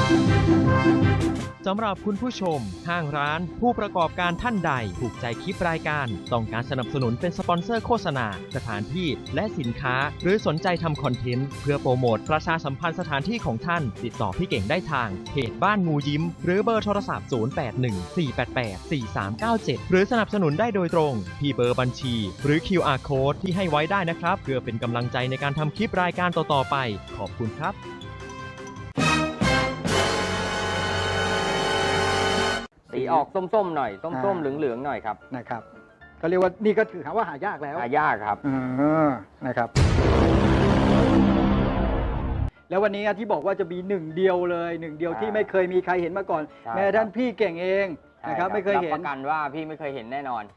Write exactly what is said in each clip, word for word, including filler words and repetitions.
สำหรับคุณผู้ชมห้างร้านผู้ประกอบการท่านใดถูกใจคลิปรายการต้องการสนับสนุนเป็นสปอนเซอร์โฆษณาสถานที่และสินค้าหรือสนใจทำคอนเทนต์เพื่อโปรโมทประชาสัมพันธ์สถานที่ของท่านติดต่อพี่เก่งได้ทางเพจบ้านงูยิ้มหรือเบอร์โทรศัพท์ศูนย์ แปด หนึ่ง สี่ แปด แปด สี่ สาม เก้า เจ็ดหรือสนับสนุนได้โดยตรงที่เบอร์บัญชีหรือ คิว อาร์ Code ที่ให้ไว้ได้นะครับเพื่อเป็นกำลังใจในการทำคลิปรายการต่อๆไปขอบคุณครับสีออกส้มๆหน่อยส้มๆเหลืองๆหน่อยครับนะครับก็เรียกว่านี่ก็ถือว่าหายากแล้วหายากครับอนะครับแล้ววันนี้ที่บอกว่าจะมีหนึ่งเดียวเลยหนึ่งเดียวที่ไม่เคยมีใครเห็นมาก่อนแม้ท่านพี่เก่งเองนะครับไม่เคยเห็นรับประกันว่าพี่ไม่เคยเห็นแน่นอน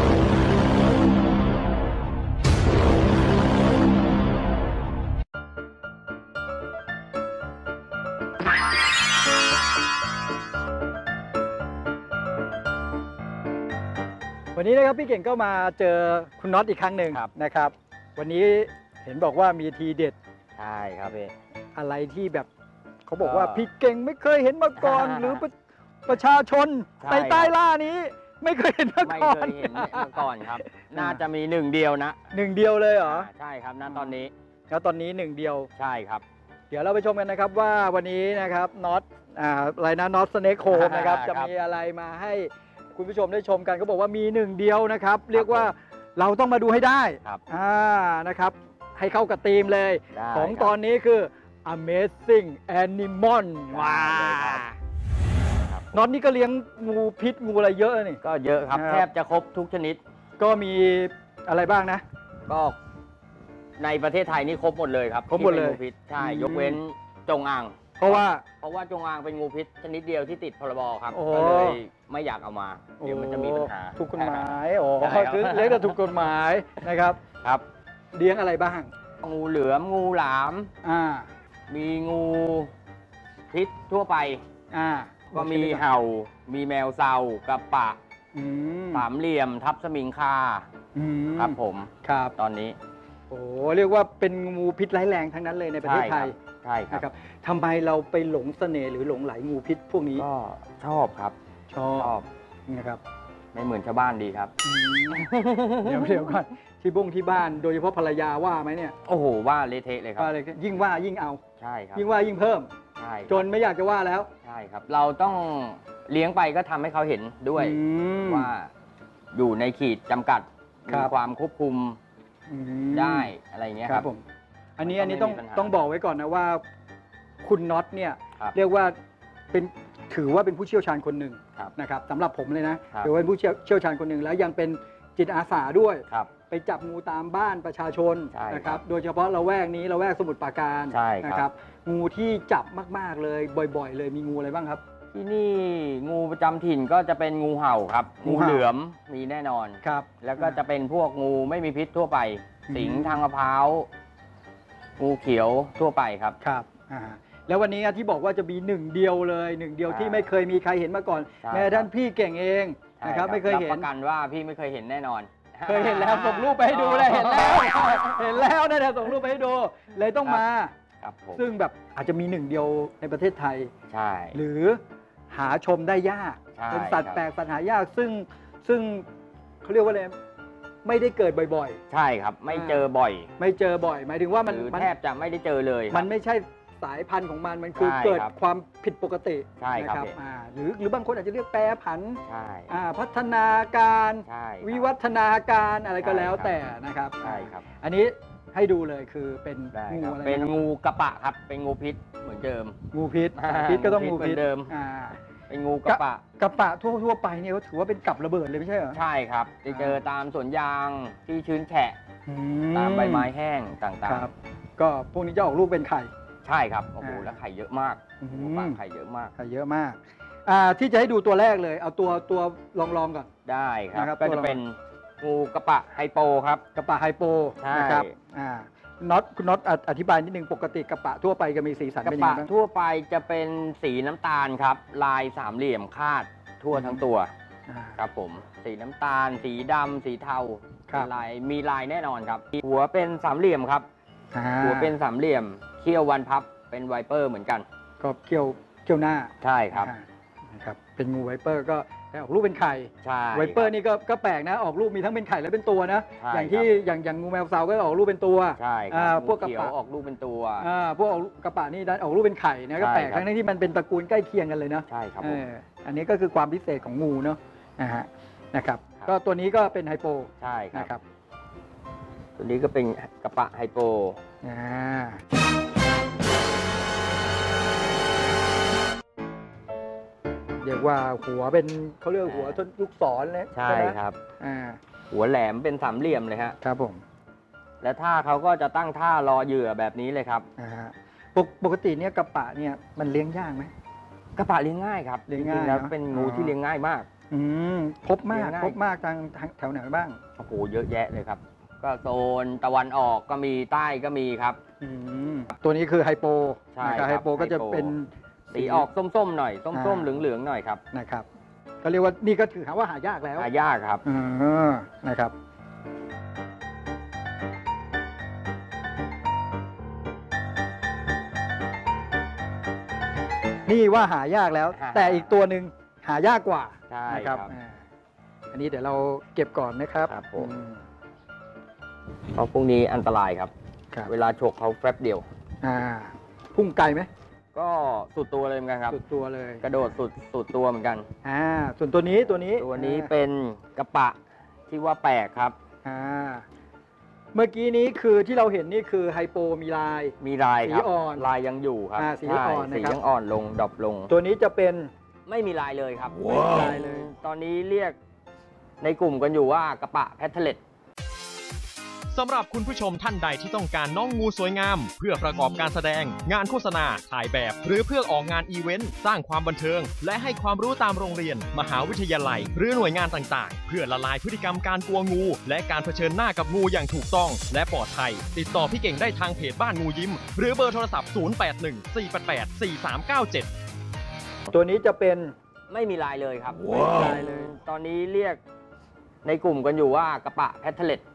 วันนี้นะครับพี่เก่งก็มาเจอคุณน็อตอีกครั้งหนึ่งนะครับวันนี้เห็นบอกว่ามีทีเด็ดใช่ครับพี่อะไรที่แบบเขาบอกว่าพี่เก่งไม่เคยเห็นมาก่อนหรือประชาชนในใต้ล่านี้ไม่เคยเห็นมาก่อนไม่เคยเห็นมาก่อนครับน่าจะมีหนึ่งเดียวนะหนึ่งเดียวเลยเหรอใช่ครับณตอนนี้แล้วตอนนี้หนึ่งเดียวใช่ครับเดี๋ยวเราไปชมกันนะครับว่าวันนี้นะครับน็อตอะไรนะน็อตสเน็กโฮมนะครับจะมีอะไรมาให้คุณผู้ชมได้ชมกันเขาบอกว่ามีหนึ่งเดียวนะครับเรียกว่าเราต้องมาดูให้ได้อ่านะครับให้เข้ากับธีมเลยของตอนนี้คือ Amazing Animal ว้าน็อตนี่ก็เลี้ยงงูพิษงูอะไรเยอะนี่ก็เยอะครับแทบจะครบทุกชนิดก็มีอะไรบ้างนะก็ในประเทศไทยนี่ครบหมดเลยครับครบหมดเลยงูพิษใช่ยกเว้นจงอางเพราะว่าเพราะว่าจงอางเป็นงูพิษชนิดเดียวที่ติดพรบครับก็เลยไม่อยากเอามาเดี๋ยวมันจะมีปัญหาถูกกฎหมายอ๋อคือเลี้ยงแต่ถูกกฎหมายนะครับครับเลี้ยงอะไรบ้างงูเหลือมงูหลามอ่ามีงูพิษทั่วไปอ่าก็มีเห่ามีแมวเซากระปะสามเหลี่ยมทับสมิงคาครับผมครับตอนนี้โอ้เรียกว่าเป็นงูพิษร้ายแรงทั้งนั้นเลยในประเทศไทยใช่ครับทำไมเราไปหลงเสน่ห์หรือหลงไหลงูพิษพวกนี้ก็ชอบครับชอบนะครับไม่เหมือนชาวบ้านดีครับเดี๋ยวเดี๋ยวก่อนที่บ้งที่บ้านโดยเฉพาะภรรยาว่าไหมเนี่ยโอ้โหว่าเละเทะเลยครับยิ่งว่ายิ่งเอาใช่ครับยิ่งว่ายิ่งเพิ่มใช่จนไม่อยากจะว่าแล้วใช่ครับเราต้องเลี้ยงไปก็ทำให้เขาเห็นด้วยว่าอยู่ในขีดจำกัดมีความควบคุมได้อะไรเงี้ยครับผมอันนี้อันนี้ต้องต้องบอกไว้ก่อนนะว่าคุณน็อตเนี่ยเรียกว่าเป็นถือว่าเป็นผู้เชี่ยวชาญคนหนึ่งนะครับสำหรับผมเลยนะถือว่าเป็นผู้เชี่ยวชาญคนหนึ่งแล้วยังเป็นจิตอาสาด้วยไปจับงูตามบ้านประชาชนนะครับโดยเฉพาะละแวกนี้ละแวกสมุทรปราการนะครับงูที่จับมากๆเลยบ่อยๆเลยมีงูอะไรบ้างครับที่นี่งูประจำถิ่นก็จะเป็นงูเห่าครับงูเหลือมมีแน่นอนครับแล้วก็จะเป็นพวกงูไม่มีพิษทั่วไปสิงทางมะพร้าวงูเขียวทั่วไปครับครับแล้ววันนี้ที่บอกว่าจะมีหนึ่งเดียวเลยหนึ่งเดียวที่ไม่เคยมีใครเห็นมาก่อนแม้ท่านพี่เก่งเองนะครับไม่เคยเห็นรับประกันว่าพี่ไม่เคยเห็นแน่นอนเคยเห็นแล้วส่งรูปไปให้ดูเลยเห็นแล้วเห็นแล้วนะเดี๋ยวส่งรูปไปให้ดูเลยต้องมาซึ่งแบบอาจจะมีหนึ่งเดียวในประเทศไทยใช่หรือหาชมได้ยากเป็นสัตว์แปลกสัตว์หายากซึ่งซึ่งเขาเรียกว่าอะไรไม่ได้เกิดบ่อยๆใช่ครับไม่เจอบ่อยไม่เจอบ่อยหมายถึงว่ามันแทบจะไม่ได้เจอเลยมันไม่ใช่สายพันธุ์ของมันมันคือเกิดความผิดปกติใช่ครับหรือหรือบางคนอาจจะเรียกแปรผันใช่พัฒนาการวิวัฒนาการอะไรก็แล้วแต่นะครับใช่ครับอันนี้ให้ดูเลยคือเป็นงูอะไรเป็นงูกระปะครับเป็นงูพิษเหมือนเดิมงูพิษพิษก็ต้องงูพิษเดิมเป็นงูกระปะกระปะทั่วทั่วไปเนี่ยเขาถือว่าเป็นกับระเบิดเลยไม่ใช่เหรอใช่ครับจะเจอตามสวนยางที่ชื้นแฉะตามใบไม้แห้งต่างๆก็พวกนี้จะออกลูกเป็นไข่ใช่ครับโอ้โหแล้วไข่เยอะมากไข่เยอะมากไข่เยอะมากที่จะให้ดูตัวแรกเลยเอาตัวตัวลองๆก่อนได้ครับก็จะเป็นงูกระปะไฮโปครับกระปะไฮโปนะครับน็อตคุณน็อตอธิบายนิดนึงปกติกระปะทั่วไปจะมีสีสันเป็นยังไงบ้างกระปะทั่วไปจะเป็นสีน้ำตาลครับลายสามเหลี่ยมคาดทั่วทั้งตัวครับผมสีน้ำตาลสีดำสีเทาลายมีลายแน่นอนครับหัวเป็นสามเหลี่ยมครับหัวเป็นสามเหลี่ยมเขี้ยววันพับเป็นไวเปอร์เหมือนกันก็เขี้ยวเขี้ยวหน้าใช่ครับอ่านะครับเป็นงูไวเปอร์ก็แต่ออกลูกเป็นไข่ใช่ไวเปอร์นี่ก็ก็แปลกนะออกลูกมีทั้งเป็นไข่และเป็นตัวนะใช่อย่างที่ครับอย่างอย่างงูแมวซาวก็ออกลูกเป็นตัวใช่คอ่ารับพวกกระเขียวปะออกลูกเป็นตัวอ่าพวกออกกระปะนี่ดันออกลูกเป็นไข่นะก็แปลกใช่ครับทั้งที่มันเป็นตระกูลใกล้เคียงกันเลยนะใช่ครับเอผมออันนี้ก็คือความพิเศษของงูเนาะนะฮะนะครับครับก็ตัวนี้ก็เป็นไฮโปใช่ครันะบครับตัวนี้ก็เป็นกระปะไฮโปอ่าเรียกว่าหัวเป็นเขาเรียกหัวต้นลูกศรเลยใช่ไหมครับอ่าหัวแหลมเป็นสามเหลี่ยมเลยฮะครับผมและท่าเขาก็จะตั้งท่ารอเหยื่อแบบนี้เลยครับอ่าฮะปกปกติเนี่ยกระปะเนี่ยมันเลี้ยงยากไหมกระปะเลี้ยงง่ายครับเลี้ยงง่ายจริๆแล้วเนอะเป็นงูที่เลี้ยงง่ายมากอืมพบมากเลี้ยงง่ายพบมากทางทางแถวไหนบ้างโอ้โหเยอะแยะเลยครับ ก็โซนตะวันออกก็มีใต้ก็มีครับอืมตัวนี้คือไฮโปใช่นะครับครับไฮโปก็จะไฮโปเป็นสีออกส้มๆหน่อย ส้มอ่าๆเหลืองๆหน่อยครับนะครับก็เรียกว่านี่ก็ถือหาว่าหายากแล้วหายากครับอ่านะครับนี่ว่าหายากแล้วหาแต่อีกตัวหนึ่งหายากกว่าใช่นะครับครับอ่าอันนี้เดี๋ยวเราเก็บก่อนนะครับครับผมอืมเพราะพวกนี้อันตรายครับครับเวลาฉกเขาแป๊บเดียวอ่าพุ่งไกลไหมก็สุดตัวเลยเหมือนกันครับสุดตัวเลยกระโดดสุดสุดตัวเหมือนกันอ่าส่วนตัวนี้ตัวนี้ตัวนี้อ่าเป็นกระปะที่ว่าแปลกครับอ่าเมื่อกี้นี้คือที่เราเห็นนี่คือไฮโปมีลายมีลายครับสีอ่อนลายยังอยู่ครับอ่าสีใช่อ่อนนะครับสียังอ่อนลงดรอปลงตัวนี้จะเป็นไม่มีลายเลยครับไม่มีลายเลยตอนนี้เรียกในกลุ่มกันอยู่ว่ากระปะแพทเทเลตสำหรับคุณผู้ชมท่านใดที่ต้องการน้องงูสวยงาม เพื่อประกอบการแสดง งานโฆษณา ถ่ายแบบ หรือเพื่อออกงานอีเวนต์ สร้างความบันเทิง และให้ความรู้ตามโรงเรียน มหาวิทยาลัย หรือหน่วยงานต่างๆ เพื่อละลายพฤติกรรมการกลัวงู และการเผชิญหน้ากับงูอย่างถูกต้อง และปลอดภัย ติดต่อพี่เก่งได้ทางเพจบ้านงูยิ้ม หรือเบอร์โทรศัพท์ ศูนย์ แปด หนึ่ง สี่ แปด แปด สี่ สาม เก้า เจ็ดตัวนี้จะเป็นไม่มีลายเลยครับไม่มีลายเลยตอนนี้เรียกในกลุ่มกันอยู่ว่ากระปะแพทเทเลต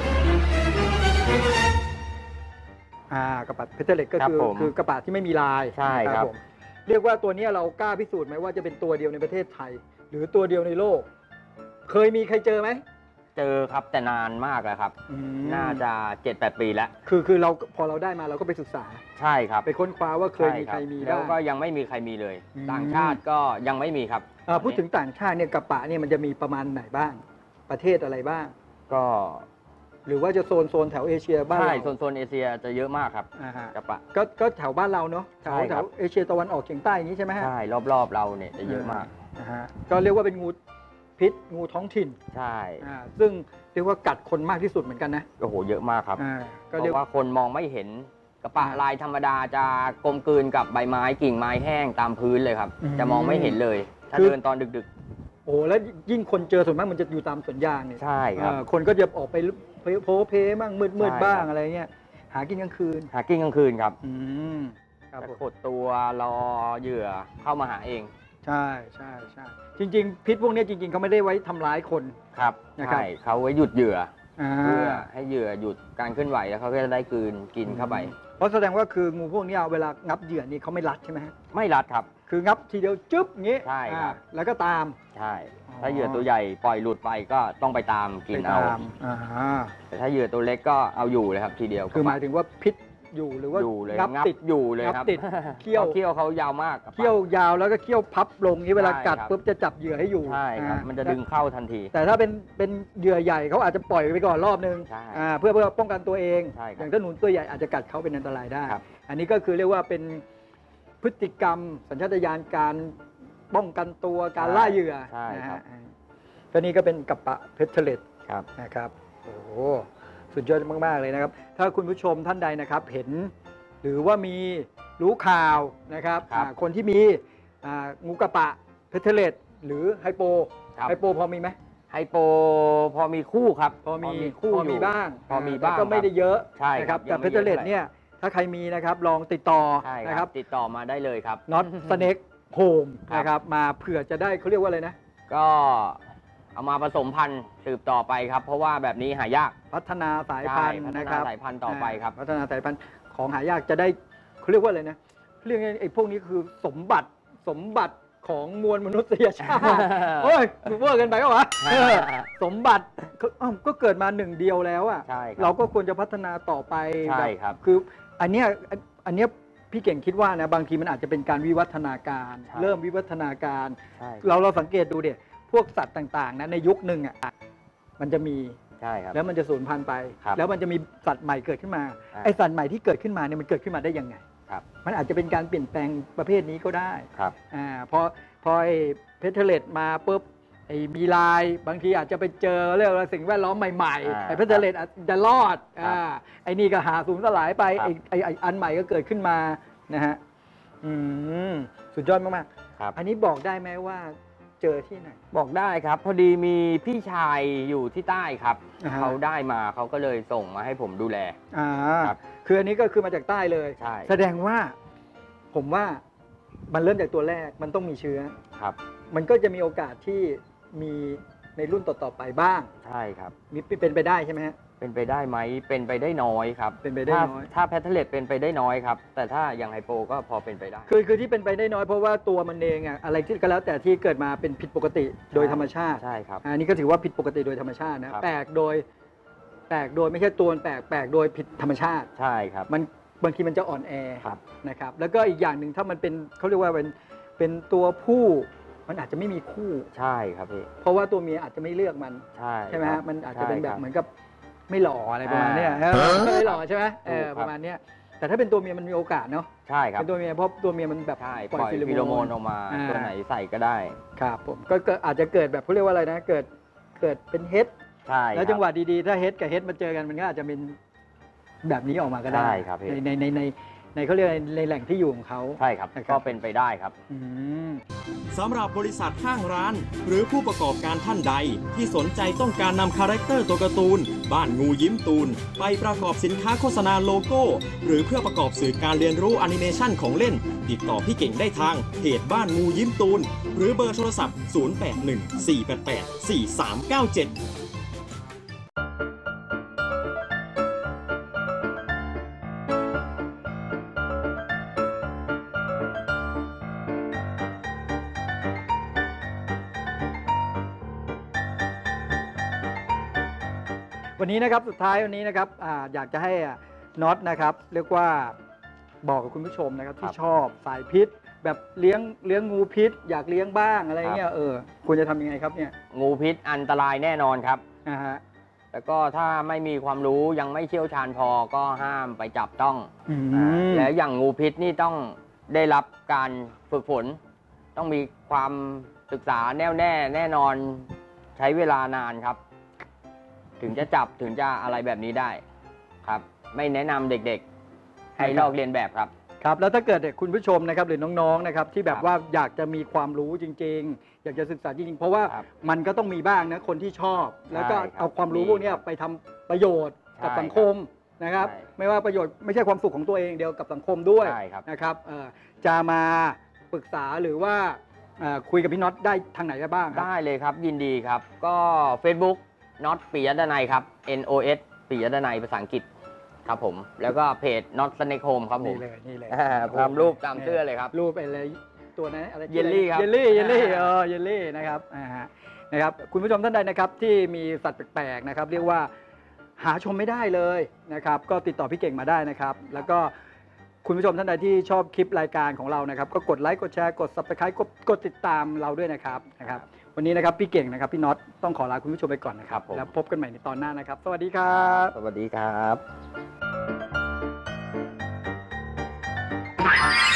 อ่ากระปะเพชรเล็กก็ครับคือผมคือกระปะที่ไม่มีลายใช่ครับผมเรียกว่าตัวนี้เรากล้าพิสูจน์ไหมว่าจะเป็นตัวเดียวในประเทศไทย หรือตัวเดียวในโลก เคยมีใครเจอไหมเจอครับแต่นานมากแล้วครับอืมน่าจะเจ็ดแปดปีแล้วคือคือเราพอเราได้มาเราก็ไปศึกษาใช่ครับไปค้นคว้าว่าเคยมีใครมีแล้วบ้างก็ยังไม่มีใครมีเลยอืมต่างชาติก็ยังไม่มีครับอ่าพูดถึงต่างชาติเนี่ยกระปะเนี่ยมันจะมีประมาณไหนบ้าง ประเทศอะไรบ้างก็หรือว่าจะโซนโซนแถวเอเชียบ้านใช่เราโซนโซนเอเชียจะเยอะมากครับอ่าฮะกระปะก็ก็แถวบ้านเราเนาะแถวใช่แถครับวเอเชียตะวันออกเฉียงใต้อย่างนี้ใช่ไหมฮะใช่รอบๆเราเนี่ยจะเยอะมากอ่าฮะก็เรียกว่าเป็นงูพิษงูท้องถิ่นใช่อ่าซึ่งเรียกว่ากัดคนมากที่สุดเหมือนกันนะโอ้โหเยอะมากครับอ่าเพก็เรียกราะว่าคนมองไม่เห็นกระปะอ่าลายธรรมดาจะกลมกลืนกับใบไม้กิ่งไม้แห้งตามพื้นเลยครับอืมจะมองไม่เห็นเลย ถ้าคือเดินตอนดึกโอ้แล้วยิ่งคนเจอส่วนมากมันจะอยู่ตามสวนยางเนี่ยๆ ใช่ครับอ่าคนก็จะออกไปโพเพบ้างมืดมืดใช่บ้างครับอะไรเงี้ยหากินกลางคืนหากินกลางคืนครับอืมครับจะผมขดตัวรอเหยื่อเข้ามาหาเองใช่ใช่ใช่จริง ๆ พิษพวกเนี้ยจริง ๆเขาไม่ได้ไว้ทำร้ายคนครับนะครับใช่เขาไว้หยุดเหยื่ออ่าเพื่อให้เหยื่อหยุดการเคลื่อนไหวแล้วเขาก็จะได้กลืนกินเข้าไปเพราะแสดงว่าคืองูพวกเนี้ยเวลางับเหยื่อนี่เขาไม่รัดใช่ไหมฮะไม่รัดครับคืองับทีเดียวจึ๊บงี้ใช่ครับอ่าแล้วก็ตามใช่อ๋อถ้าเหยื่อตัวใหญ่ปล่อยหลุดไปก็ต้องไปตามกินไปเอาตามอ่าแต่ถ้าเหยื่อตัวเล็กก็เอาอยู่เลยครับทีเดียวคือหมายถึงว่าพิษอยู่หรือว่าอยู่เลยงับติดอยู่เลยครับงับติดเขี้ยวพราะเขี้ยวเขายาวมากครับเขี้ยวยาวแล้วก็เขี้ยวพับลงนี้เวลากัดใช่ครับปุ๊บจะจับเหยื่อให้อยู่ใช่ครับอ่ามันจะดึงเข้าทันทีแต่ถ้าเป็นเป็นเหยื่อใหญ่เขาอาจจะปล่อยไปก่อนรอบนึงใช่อ่าเพื่อเพื่อป้องกันตัวเองใช่ครับอย่างถ้าหนุนตัวใหญ่อาจจะกัดเขาเป็นอันตรายได้ครับอันนี้ก็คือเรียกว่าเป็นพฤติกรรมสัญชาตญาณการป้องกันตัวการล่าเหยื่อใช่นะครัฮะบอ่าก็นี่ก็เป็นกัปปะเพชรเลตครับนะครับโอ้โหสุดยอดมากๆเลยนะครับ ถ้าคุณผู้ชมท่านใดนะครับเห็น หรือว่ามีรู้ข่าวนะครับครับอ่าคนที่มีอ่างูกระปะเพชรเลตหรือไฮโปครับไฮโปพอมีไหมไฮโปพอมีคู่ครับพอมีคู่พออยู่มีบ้างพอมีบ้างแต่ก็ไม่ได้เยอะใช่นะคครัรับบแต่ยังเพไม่ชรเลตเยอะเนี่ยถ้าใครมีนะครับลองติดต่อใช่นะคครัรับบ ติดต่อมาได้เลยครับน็อตสเน็กโฮมครับนะครับมาเผื่อจะได้เขาเรียกว่าอะไรนะก็เอามาผสมพันธุ์สืบต่อไปครับ เพราะว่าแบบนี้หายากพัฒนาสายพันธุ์ใช่พัฒนะนาครับสายพันธุ์ต่อไปครับพัฒนาสายพันธุ์ของหายากจะได้เขาเรียกว่าอะไรนะเรียกไงไอ้พวกนี้คือสมบัติสมบัติของมวลมนุษยชาติ โอ้ยเวอร์กันไปก็วะเออสมบัติอ้าวก็เกิดมาหนึ่งเดียวแล้วอ่ะใช่ครับเราก็ควรจะพัฒนาต่อไปใช่แครับคืออันเนี้ยอันเนี้ยพี่เก่งคิดว่านะบางทีมันอาจจะเป็นการวิวัฒนาการใช่เริ่มวิวัฒนาการใช่เราเราสังเกตดูเด็พวกสัตว์ต่างๆนะในยุคหนึ่งอ่ะมันจะมีใช่ครับแล้วมันจะสูญพันธุ์ไปครับแล้วมันจะมีสัตว์ใหม่เกิดขึ้นมาอ่าไอสัตว์ใหม่ที่เกิดขึ้นมาเนี่ยมันเกิดขึ้นมาได้ยังไงครับมันอาจจะเป็นการเปลี่ยนแปลงประเภทนี้ก็ได้ครับอ่าพอพอไอ้เพทเทเลตมาปุ๊บไอ้มีลายบางทีอาจจะไปเจอเรื่องอะไรสิ่งแวดล้อมใหม่อ่าๆไอ้เพทเทเลตอาจจะรอดครับอ่าไอ้นี่ก็หาสูญสลายไปครับไอ้ไอ้ไอ้อันใหม่ก็เกิดขึ้นมานะฮะอืมสุดยอดมากครับๆอันนี้บอกได้ไหมว่าเจอที่ไหนบอกได้ครับ พอดีมีพี่ชายอยู่ที่ใต้ครับอ่าฮะเขาได้มาเขาก็เลยส่งมาให้ผมดูแลอ่าครับคืออันนี้ก็คือมาจากใต้เลยใช่แสดงว่าผมว่ามันเริ่มจากตัวแรกมันต้องมีเชื้อครับมันก็จะมีโอกาสที่มีในรุ่นต่อๆไปบ้างใช่ครับมีเป็นไปได้ใช่ไหมฮะเป็นไปได้ไหมเป็นไปได้น้อยครับเป็นไปได้ถ้าน้อยถ้าแพทเทเลตเป็นไปได้น้อยครับ แต่ถ้าอย่างไฮโปก็พอเป็นไปได้คือคือที่เป็นไปได้น้อยเพราะว่าตัวมันเองอะอะไรที่ก็แล้วแต่ที่เกิดมาเป็นผิดปกติโดยธรรมชาติใช่ครับอันนี้ก็ถือว่าผิดปกติโดยธรรมชาตินะครับ แปลกโดยแปลกโดยไม่ใช่ตัวมันแปลกแปลกโดยผิดธรรมชาติใช่ครับมันบางทีมันจะอ่อนแอครับนะครับแล้วก็อีกอย่างหนึ่งถ้ามันเป็นเขาเรียกว่าเป็นเป็นตัวผู้มันอาจจะไม่มีคู่ใช่ครับพี่เพราะว่าตัวเมียอาจจะไม่เลือกมันใช่ใช่ไหมครัฮะมันอาจจะเป็นแบบใช่คเหรัมือนกับไม่หล่ออะไรประมาณเนี้ยอ่าเออไม่หล่อใช่ไหมเออถูกครับประมาณเนี้ยแต่ถ้าเป็นตัวเมียมันมีโอกาสเนาะใช่ครับเป็นตัวเมียเพราะตัวเมียมันแบบใช่ปล่อยปล่อยฟิฟิโลโลโมโมนนออกมาอ่าตัวไหนใส่ก็ได้ครับผมก็ก็อาจจะเกิดแบบเขาเรียกว่าอะไรนะเกิดเกิดเป็นเฮดใช่แล้วครับจังหวะดีๆถ้าเฮดกับเฮดมาเจอกันมันก็อาจจะเป็นแบบนี้ออกมาก็ได้ใช่ครับพี่ในในในในในเขาเรียกอะไรในแหล่งที่อยู่ของเขาใช่ครับนะครับก็เป็นไปได้ครับอืมสำหรับบริษัทห้างร้าน หรือผู้ประกอบการท่านใด ที่สนใจต้องการนำคาแรคเตอร์ตัวการ์ตูน บ้านงูยิ้มตูน ไปประกอบสินค้าโฆษณาโลโก้ หรือเพื่อประกอบสื่อการเรียนรู้แอนิเมชันของเล่น ติดต่อพี่เก่งได้ทางเพจบ้านงูยิ้มตูน หรือเบอร์โทรศัพท์ ศูนย์ แปด หนึ่ง สี่ แปด แปด สี่ สาม เก้า เจ็ดวันนี้นะครับสุดท้ายวันนี้นะครับอาอยากจะให้น็อตนะครับเรียกว่าบอกกับคุณผู้ชมนะครับคที่รับชอบสายพิษ แบบเลี้ยงเลี้ยงงูพิษ อยากเลี้ยงบ้างอะไรเงี้ยเออควรจะทำยังไงครับเนี่ยงูพิษอันตรายแน่นอนครับนะฮะแล้วก็ถ้าไม่มีความรู้ยังไม่เชี่ยวชาญพอก็ห้ามไปจับต้องอือ่าม แล้วอย่างงูพิษนี่ต้องได้รับการฝึกฝน ต้องมีความศึกษาแน่วแน่แน่นอนใช้เวลานานครับ ถึงจะจับถึงจะอะไรแบบนี้ได้ครับ ไม่แนะนำเด็กๆ ให้ลอกเรียนแบบครับครับแล้วถ้าเกิดคุณผู้ชมนะครับหรือน้องๆนะครับที่แบบครับว่าอยากจะมีความรู้จริง ๆ อยากจะศึกษาจริงๆ เพราะว่าครับมันก็ต้องมีบ้างนะคนที่ชอบ แล้วก็ใช่ครับเอาความรู้พวกเนี้ยมีครับไปทำประโยชน์กับใช่สังคมนะครับใช่ไม่ว่าประโยชน์ไม่ใช่ความสุขของตัวเองเดียวกับสังคมด้วยใช่ครับนะครับเอ่อจะมาปรึกษาหรือว่าเอ่อคุยกับพี่น็อตได้ทางไหนได้บ้างครับได้เลยครับยินดีครับ ก็ Facebook น็อตปิยะดนัยครับ N O S ปิยะดนัยภาษาอังกฤษครับผม แล้วก็เพจ Not Snake Home ครับผมนี่เลยนี่เลยอ่าตามรูปตามเสื้อเลยครับรูปอะไรตัวนั้นอะไรเยลลี่ครับเยลลี่เยลลี่เออเยลลี่นะครับอ่าฮะนะครับคุณผู้ชมท่านใดนะครับที่มีสัตว์แปลกๆนะครับเรียกว่าหาชมไม่ได้เลยนะครับก็ติดต่อพี่เก่งมาได้นะครับ แล้วก็คุณผู้ชมท่านใดที่ชอบคลิปรายการของเรานะครับก็กดไลค์กดแชร์กด ซับสไครบ์ กดกดติดตามเราด้วยนะครับนะครับวันนี้นะครับพี่เก่งนะครับพี่น็อตต้องขอลาคุณผู้ชมไปก่อนนะครับครับผมแล้วพบกันใหม่ในตอนหน้านะครับ สวัสดีครับสวัสดีครับ